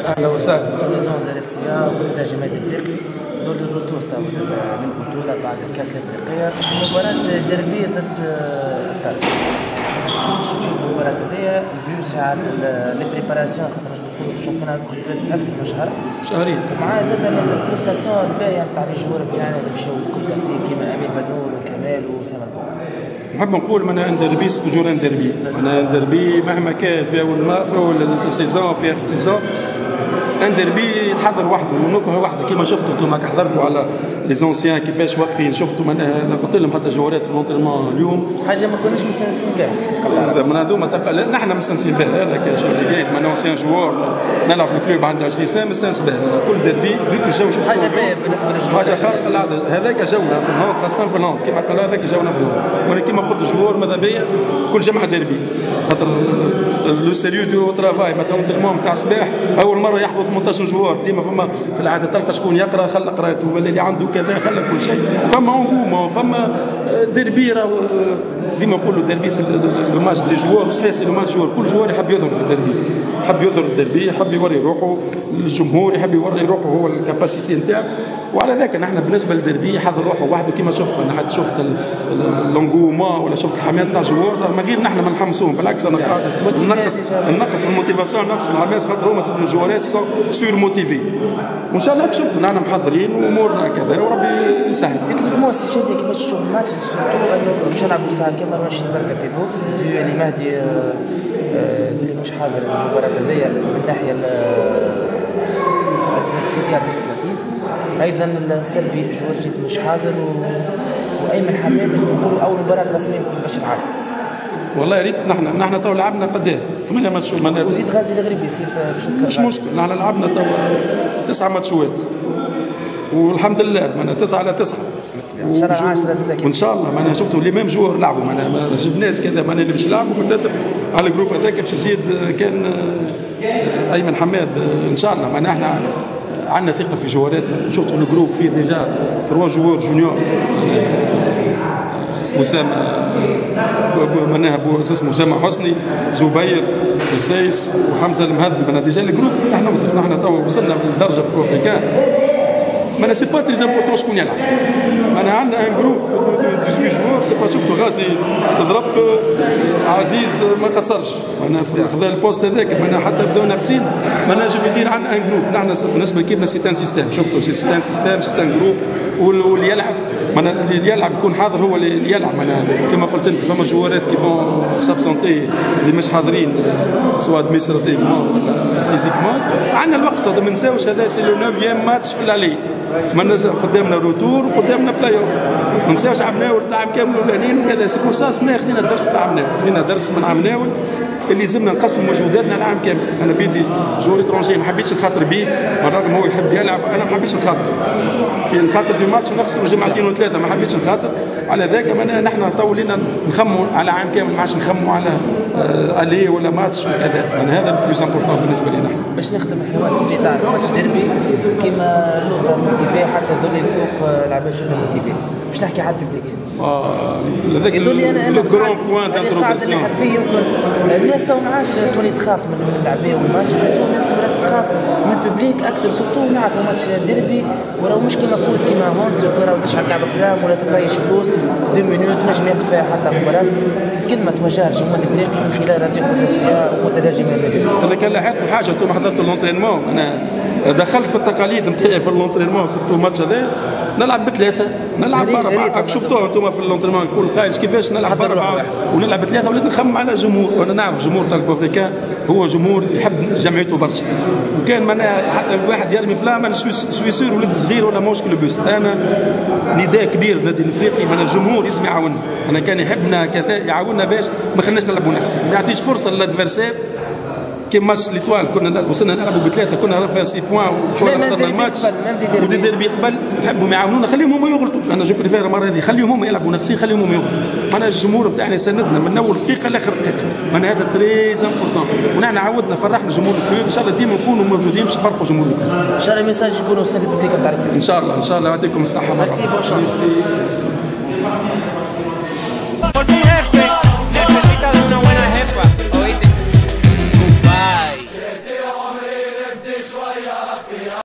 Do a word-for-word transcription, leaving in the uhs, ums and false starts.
اهلا وسهلا. سوريزون الاف سي ا ومنتدى جمال الافريقي دور الروتور تاع للبطوله بعد الكاس الافريقيه مباراه ديربي ضد الطرف. كيفاش تشوف المباراه هذيا الفيو ساعه لي بريباراسيون خاطر نقولوا الشامبيونات بريس اكثر من شهر شهرين ومع زاد البريستاسيون الباهيه نتاع لي جوار بتاعنا اللي مشاو الكل كيما امين بدنور وكمال وسامر بوعه. نحب نقول من ان ديربي توجور ان ديربي، انا ديربي مهما كان في اول ما في اول سيزون في اخر سيزون ان ديربي يتحضر وحده ونكره وحده كيما شفتوا انتم حضرتوا على لي زونسيان كيفاش واقفين شفتوا انا قلت لهم حتى جوارات في الانترينمون اليوم حاجه ما كناش مستانسين بها من هذوما تلقى نحن مستانسين بها هذا كان شيء جيد من اونسيان جوار نلعب في الكلوب عندنا عشرين سنه مستانس بها كل ديربي ديك الجو شوف حاجه باهيه بالنسبه للجوار حاجه خارقه العاده هذاك جونا في الهند خاصه في الهند كيما قال هذاك جونا في الهند ولكن كيما قلت جوار ماذا بيا كل جمعه ديربي خاطر لو سيريو دو ترافاي مثلا انترينمون تاع الصباح اول مره يحضر ثمانية عشر جوار ديما فما في العاده تلقى شكون يقرا خلى قراته ولا اللي عنده كذا خلى كل شيء فما هجوم فما ديربي راه ديما نقولوا ديربي لو ماتش دي جوار صحيح سي لو ماتش جوار كل جوار يحب يظهر في الديربي يحب يظهر الديربي يحب يوري روحه للجمهور يحب يوري روحه هو الكاباسيتي نتاعو وعلى ذاك نحن بالنسبه للديربي حضر روحه وحده كيما شفت انا حتى شفت اللونغومون ولا شفت الحماس تاع الجوار ما غير نحن ما نحمسوهم بالعكس انا قاعد نقص نقص الموتيفاسيون نقص الحماس خاطر هما الجوارات سور موتيفي وان شاء الله شفتوا نحن محضرين وامورنا كذا وربي يسهل. تكنيكمون سي شادي كيفاش تشوف الماتش سورتو انه باش نلعبوا ساعه كامله ماشي بركه بيبو في اللي مهدي اللي مش حاضر المباراه هذيا من الناحيه الادمنستراتيف ايضا السلبي جورجي مش حاضر وايمن حماد نقولوا اول مباراه رسميه يمكن باش نلعب والله يا ريت نحن نحن تو لعبنا قداه ثمانية ماتشات وزيد غازي الغريبي يصير مش مشكل نحن لعبنا تو تسعة ماتشات والحمد لله معنا تسعة على تسعة وان شاء الله معنا شفتوا اللي ميم جوار لعبوا معنا ما شفناش كذا معنا اللي باش يلعبوا بالذات على الجروب هذاك باش يزيد كان ايمن حماد ان شاء الله معنا احنا عندنا ثقه في جواراتنا شفتوا الجروب فيه ديجا ثروا جوار جونيور وسام معناها اسمه اسامه حسني زبير السايس وحمزه المهذب انا ديجا الجروب نحن وصلنا نحن تو وصلنا لدرجه في افريقيا ما سي با تري امبورطون شكون يلعب انا عندنا ان جروب ثمانية عشر جوار سي با شفتوا غازي تضرب عزيز ما قصرش انا في خذا البوست هذاك انا حتى بداو ناقصين ما نجم يدير عندنا ان جروب نحن بالنسبه لكيفنا سي ان سيستم شفتوا سي ان سيستم سي ان جروب واللي يلعب من اللي يلعب يكون حاضر هو اللي يلعب انا كما قلت انت فما جوارات كيفون سابسونتي اللي مش حاضرين سواء ادمينستراتيفمون ولا فيزيكمون عندنا الوقت هذا ما نساوش هذا سي لو نوفيام ماتش في العلي ما قدامنا روتور وقدامنا بلاي اوف ما نساوش عمناول تاع كامل الاولانيين وكذا سي بور سا سنا خدينا الدرس تاع عمناول خدينا درس من عمناول اللي لازمنا نقسم مجهوداتنا العام كامل انا بيدي جور اترونجي ما حبيتش نخاطر بيه بالرغم هو يحب يلعب انا ما حبيتش نخاطر في نخاطر في ماتش نخسروا جمعتين وثلاثه ما حبيتش نخاطر على ذاك نحن طولنا نخموا على عام كامل ما عادش نخموا على آه الي ولا ماتش وكذا انا هذا البلوس امبورطون بالنسبه لنا باش نختم الحوار السري تاع ماتش ديربي كيما نقطه موتيفي حتى ذول الفوق العباد شنو موتيفي باش نحكي على الببليك اه هذاك لو كرون بوان دانتروغاسيون يمكن الناس تو ما عادش تولي تخاف من اللعبيه والماتش الناس ولات تخاف من الببليك اكثر سورتو نعرفوا ماتش ديربي وراه مش كيما فوت كيما هونز وكره وتشعل كعب فلام ولا تطيش فلوس دو مينوت نجم يقف فيها حتى مباراه كلمه توجه للجمهور الافريقي من خلال راديو فوزاسيا ومنتدى جمال الافريقي. انا كان لاحظت حاجه انتم حضرتوا اللونترينمون انا دخلت في التقاليد نتاعي في اللونترينمون سورتو الماتش هذا نلعب بثلاثه نلعب باربعه شفتوها انتم في اللونترينمون كل قايل كيفاش نلعب باربعه ونلعب بثلاثه ولات نخمم على جمهور وانا نعرف الجمهور تاع الافريكان هو جمهور يحب جمعيته برشا وكان معناها حتى الواحد يرمي فلام سويسور ولد صغير ولا مشكل بوست انا نداء كبير النادي الافريقي من الجمهور يسمع يعاوننا انا كان يحبنا كذا يعاوننا باش ما خلناش نلعبوا نحسن ما يعطيش فرصه للادفيرسير كيما ماتش ليتوال كنا وصلنا نلعبوا بثلاثه كنا رافعين سي بوان وشويه خسرنا الماتش ودي ديربي قبل نحبوا يعاونونا خليهم هما يغلطوا انا جو بريفير المره هذه خليهم هما يلعبوا ناقصين خليهم هما يغلطوا معناها الجمهور بتاعنا يساندنا من اول دقيقه لاخر دقيقه معناها هذا تري امبورطون ونحن عودنا فرحنا جمهور الكلوب ان شاء الله ديما نكونوا موجودين باش نفرحوا جمهور الكلوب ان شاء الله ميساج يكون وصل للببليك تاع الكلوب ان شاء الله ان شاء الله يعطيكم الصحه ميرسي بون شانس